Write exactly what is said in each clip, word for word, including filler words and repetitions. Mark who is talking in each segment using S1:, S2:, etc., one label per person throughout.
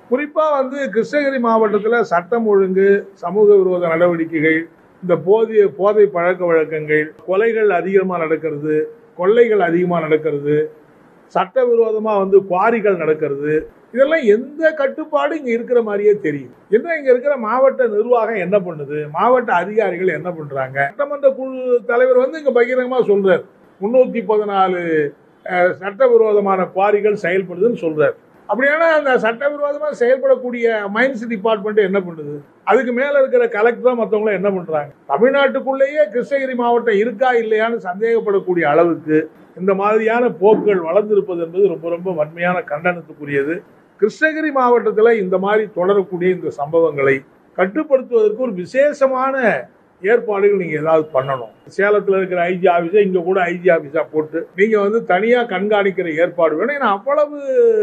S1: குறிப்பா வந்து கிருஷ்ணகிரி மாவட்டத்தில் சட்டம் ஒழுங்கு, சமூக விரோத நடவடிக்கைகள், இந்த போதிய போதை பழக்க வழக்கங்கள், கொலைகள் அதிகமா நடக்கிறது, கொள்ளைகள் அதிகமா நடக்கிறது, சட்டவிரோதமா வந்து குவாரிகள் நடக்கிறது, இதெல்லாம் எந்த கட்டுப்பாடு இங்க இருக்கிற மாதிரியே தெரியும். என்ன இங்க இருக்கிற மாவட்ட நிர்வாகம் என்ன பண்ணுது, மாவட்ட அதிகாரிகள் என்ன பண்றாங்க? சட்டமன்ற குழு தலைவர் வந்து இங்க பகிரங்கமா சொல்றாரு, முன்னூத்தி பதினாலு சட்டவிரோதமான குவாரிகள் செயல்படுதுன்னு சொல்றாரு. அப்படின்னா அந்த சட்டவிரோதமா செயல்படக்கூடிய மைன்ஸ் டிபார்ட்மெண்ட் என்ன பண்ணுது? அதுக்கு மேல இருக்கிற கலெக்டரா மற்றவங்களும் என்ன பண்றாங்க? தமிழ்நாட்டுக்குள்ளேயே கிருஷ்ணகிரி மாவட்டம் இருக்கா இல்லையான்னு சந்தேகப்படக்கூடிய அளவுக்கு இந்த மாதிரியான போக்குகள் வளர்ந்திருப்பது என்பது ரொம்ப ரொம்ப வன்மையான கண்டனத்துக்குரியது. கிருஷ்ணகிரி மாவட்டத்தில் இந்த மாதிரி தொடரக்கூடிய இந்த சம்பவங்களை கட்டுப்படுத்துவதற்கு ஒரு விசேஷமான ஏற்பாடுகள் நீங்க ஏதாவது பண்ணணும். சேலத்தில் இருக்கிற ஐஜி ஆபீஸை இங்க கூட ஐஜி ஆபீஸா போட்டு நீங்க வந்து தனியா கண்காணிக்கிற ஏற்பாடு வேணும். ஏன்னா அவ்வளவு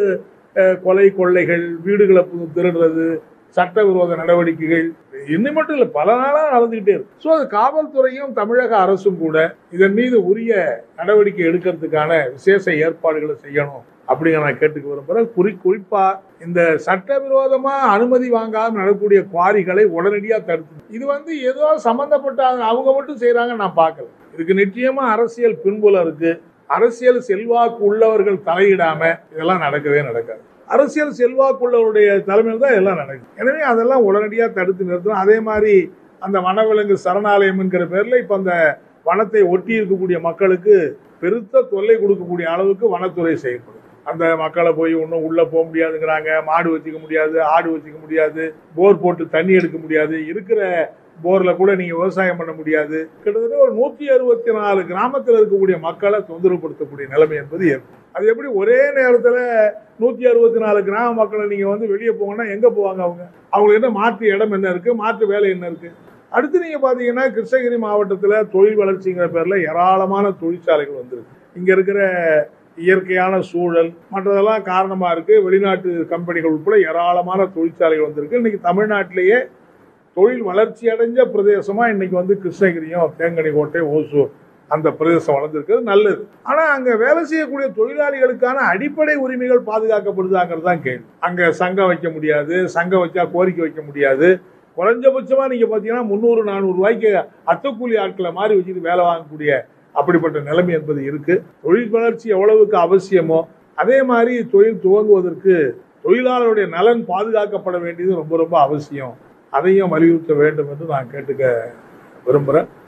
S1: கொலை கொள்ளைகள், வீடுகளை திருடுறது, சட்டவிரோத நடவடிக்கைகள் இன்னும் மட்டும் இல்ல, பல நாளா நடந்துகிட்டே இருக்கு. சோ அது காவல்துறையும் தமிழக அரசும் கூட இதன் மீது உரிய நடவடிக்கை எடுக்கிறதுக்கான விசேஷ ஏற்பாடுகளை செய்யணும் அப்படிங்கிற நான் கேட்டுக்க விரும்புறேன். குறி குறிப்பா இந்த சட்டவிரோதமா அனுமதி வாங்காம நடக்கக்கூடிய குவாரிகளை உடனடியா தடுத்து, இது வந்து ஏதோ சம்பந்தப்பட்ட அவங்க மட்டும் செய்யறாங்க நான் பார்க்கல. இதுக்கு நிச்சயமா அரசியல் பின்புலம் இருக்கு. அரசியல் செல்வாக்கு உள்ளவர்கள் தலையிடாம இதெல்லாம் நடக்கவே நடக்காது. அரசியல் செல்வாக்கு உள்ளவருடைய தலைமையில் தான் இதெல்லாம் நடக்குது. எனவே அதெல்லாம் உடனடியாக தடுத்து நிறுத்தணும். அதே மாதிரி அந்த வனவிலங்கு சரணாலயம் என்கிற பேர்ல இப்ப அந்த வனத்தை ஒட்டி இருக்கக்கூடிய மக்களுக்கு பெருத்த தொல்லை கொடுக்கக்கூடிய அளவுக்கு வனத்துறை செயல்படும். அந்த மக்களை போய் ஒன்றும் உள்ள போக முடியாதுங்கிறாங்க, மாடு வச்சுக்க முடியாது, ஆடு வச்சுக்க முடியாது, போர் போட்டு தண்ணி எடுக்க முடியாது, இருக்கிற போர்ல கூட நீங்க விவசாயம் பண்ண முடியாது. கிட்டத்தட்ட ஒரு நூத்தி அறுபத்தி நாலு கிராமத்தில் இருக்கக்கூடிய மக்களை தொந்தரவுப்படுத்தக்கூடிய நிலைமை என்பது ஏற்படும். அது எப்படி ஒரே நேரத்துல நூத்தி அறுபத்தி நாலு கிராம மக்களை நீங்க வந்து வெளியே போங்கன்னா எங்க போவாங்க? அவங்க அவங்களுக்கு என்ன மாற்று இடம் என்ன இருக்கு, மாற்று வேலை என்ன இருக்கு? அடுத்து நீங்க பாத்தீங்கன்னா கிருஷ்ணகிரி மாவட்டத்துல தொழில் வளர்ச்சிங்கிற பேர்ல ஏராளமான தொழிற்சாலைகள் வந்திருக்கு. இங்க இருக்கிற இயற்கையான சூழல் மற்றதெல்லாம் காரணமா இருக்கு. வெளிநாட்டு கம்பெனிகள் உட்பட ஏராளமான தொழிற்சாலைகள் வந்திருக்கு. இன்னைக்கு தமிழ்நாட்டிலேயே தொழில் வளர்ச்சி அடைஞ்ச பிரதேசமா இன்னைக்கு வந்து கிருஷ்ணகிரியும், தேங்கனிக்கோட்டை, ஓசூர் அந்த பிரதேசம் வளர்ந்துருக்கிறது நல்லது. ஆனா அங்க வேலை செய்யக்கூடிய தொழிலாளிகளுக்கான அடிப்படை உரிமைகள் பாதுகாக்கப்படுதாங்கிறது தான் கேள்வி. அங்க சங்கம் வைக்க முடியாது, சங்கம் வச்சா கோரிக்கை வைக்க முடியாது. குறைஞ்சபட்சமா நீங்க பாத்தீங்கன்னா முன்னூறு நானூறு ரூபாய்க்கு அத்துக்கூலி ஆட்களை மாதிரி வச்சுட்டு வேலை வாங்கக்கூடிய அப்படிப்பட்ட நிலைமை என்பது இருக்கு. தொழில் வளர்ச்சி எவ்வளவுக்கு அவசியமோ அதே மாதிரி தொழில் துவங்குவதற்கு தொழிலாளருடைய நலன் பாதுகாக்கப்பட வேண்டியது ரொம்ப ரொம்ப அவசியம். அதையும் வலியுறுத்த வேண்டும் என்று நான் கேட்டுக்க விரும்புகிறேன்.